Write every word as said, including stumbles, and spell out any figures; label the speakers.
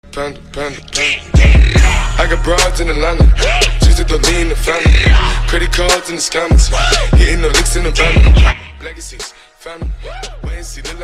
Speaker 1: panda, panda, panda. I got broads in Atlanta, just to lean the family. Credit cards in the scammers, hitting the licks in the van. Legacies, family, wait and see.